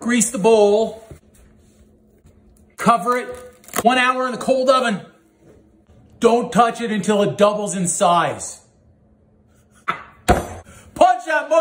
Grease the bowl. Cover it. 1 hour in the cold oven. Don't touch it until it doubles in size. Punch that